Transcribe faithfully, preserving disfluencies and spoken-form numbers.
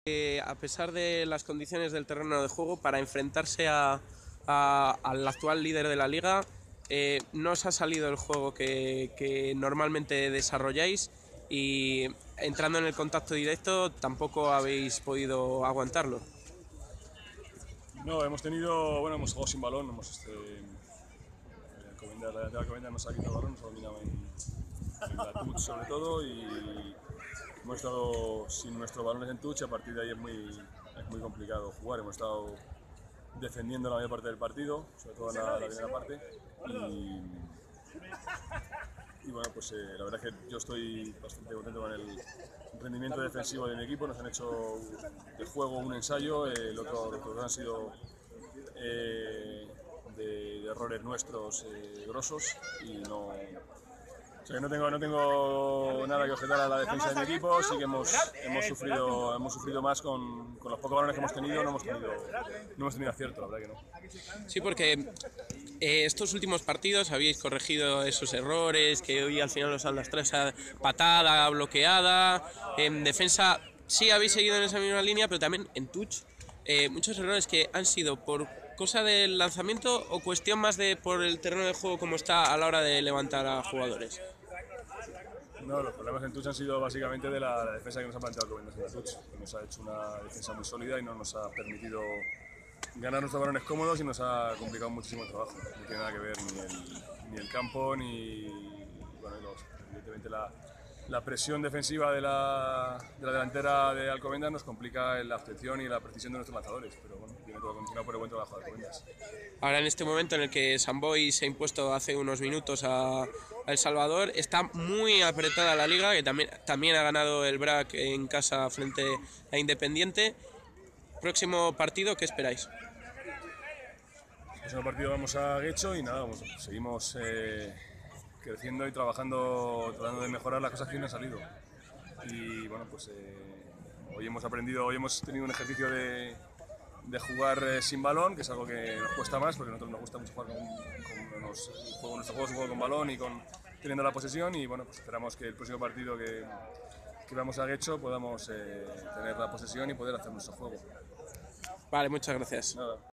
Eh, a pesar de las condiciones del terreno de juego, para enfrentarse a, a- al actual líder de la liga, eh, no os ha salido el juego que, que normalmente desarrolláis y entrando en el contacto directo tampoco habéis podido aguantarlo. No, hemos tenido, bueno, hemos jugado sin balón, hemos, este, el Alcobendas, la delantera de Alcobendas nos ha quitado el balón, nos ha dominado en, en la touch sobre todo y hemos estado sin nuestros balones en touch y a partir de ahí es muy, es muy complicado jugar. Hemos estado defendiendo la mayor parte del partido, sobre todo en la, la primera parte y, y bueno, pues eh, la verdad es que yo estoy bastante contento con el rendimiento defensivo de mi equipo. Nos han hecho de juego un ensayo, eh, el otro, los otros han sido eh, de, de errores nuestros eh, grosos y no, o sea que no tengo, no tengo nada que objetar a la defensa de mi equipo. Sí que hemos, hemos, sufrido, hemos sufrido más con, con los pocos balones que hemos tenido, no hemos tenido, no hemos tenido acierto, la verdad que no. Sí, porque eh, estos últimos partidos habéis corregido esos errores, que hoy al final os han lastrado esa patada bloqueada. En defensa sí habéis seguido en esa misma línea, pero también en touch. Eh, muchos errores que han sido por cosa del lanzamiento o cuestión más de por el terreno de juego como está a la hora de levantar a jugadores. No, los problemas en touch han sido básicamente de la, la defensa que nos ha planteado Alcobendas en la touch, que nos ha hecho una defensa muy sólida y no nos ha permitido ganar nuestros balones cómodos y nos ha complicado muchísimo el trabajo. No tiene nada que ver ni el, ni el campo ni bueno, los, evidentemente la, la presión defensiva de la, de la delantera de Alcobendas nos complica la obtención y la precisión de nuestros lanzadores, pero bueno, viene todo continuado por el buen trabajo de Alcobendas. Ahora en este momento en el que Samboy se ha impuesto hace unos minutos a, a El Salvador, está muy apretada la liga, que también, también ha ganado el B R A C en casa frente a Independiente. Próximo partido, ¿qué esperáis? El próximo partido vamos a Guecho y nada, vamos, seguimos eh, creciendo y trabajando, tratando de mejorar las cosas que no han salido. Y bueno, pues eh, hoy hemos aprendido, hoy hemos tenido un ejercicio de, de jugar eh, sin balón, que es algo que nos cuesta más, porque a nosotros nos gusta mucho jugar con, con los, juego, nuestro juego es un juego con balón y con, teniendo la posesión. Y bueno, pues esperamos que el próximo partido que, que vamos a Guecho podamos eh, tener la posesión y poder hacer nuestro juego. Vale, muchas gracias. Nada.